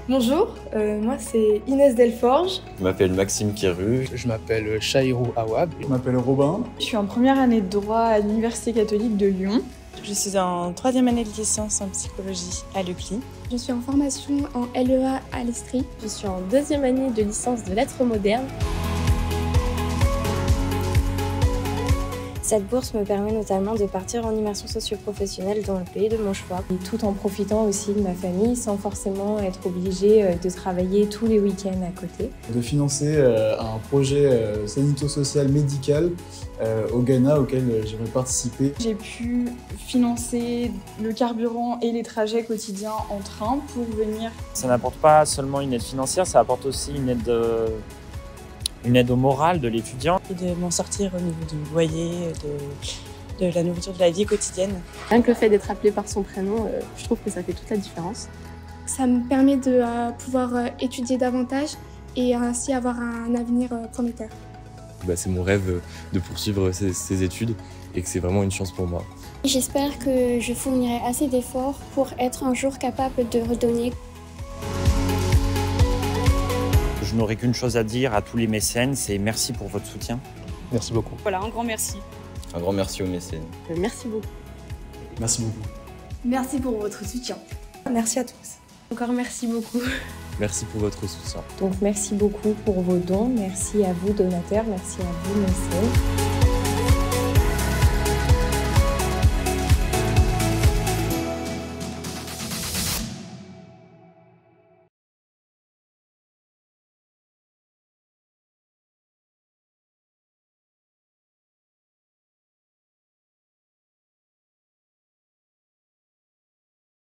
Bonjour, moi c'est Inès Delforge. Je m'appelle Maxime Kéru. Je m'appelle Chaïrou Awab. Je m'appelle Robin. Je suis en première année de droit à l'Université catholique de Lyon. Je suis en troisième année de licence en psychologie à l'UCLI. Je suis en formation en LEA à l'Estrie. Je suis en deuxième année de licence de lettres modernes. Cette bourse me permet notamment de partir en immersion socio-professionnelle dans le pays de mon choix. Et tout en profitant aussi de ma famille sans forcément être obligée de travailler tous les week-ends à côté. De financer un projet sanito-social médical au Ghana auquel j'aimerais participer. J'ai pu financer le carburant et les trajets quotidiens en train pour venir. Ça n'apporte pas seulement une aide financière, ça apporte aussi une aide au moral de l'étudiant. Et de m'en sortir au niveau du loyer, de la nourriture, de la vie quotidienne. Rien que le fait d'être appelé par son prénom, je trouve que ça fait toute la différence. Ça me permet de pouvoir étudier davantage et ainsi avoir un avenir prometteur. C'est mon rêve de poursuivre ces études et que c'est vraiment une chance pour moi. J'espère que je fournirai assez d'efforts pour être un jour capable de redonner. Je n'aurai qu'une chose à dire à tous les mécènes, c'est merci pour votre soutien. Merci beaucoup. Voilà, un grand merci. Un grand merci aux mécènes. Merci beaucoup. Merci beaucoup. Merci pour votre soutien. Merci à tous. Encore merci beaucoup. Merci pour votre soutien. Donc merci beaucoup pour vos dons, merci à vous donateurs, merci à vous mécènes.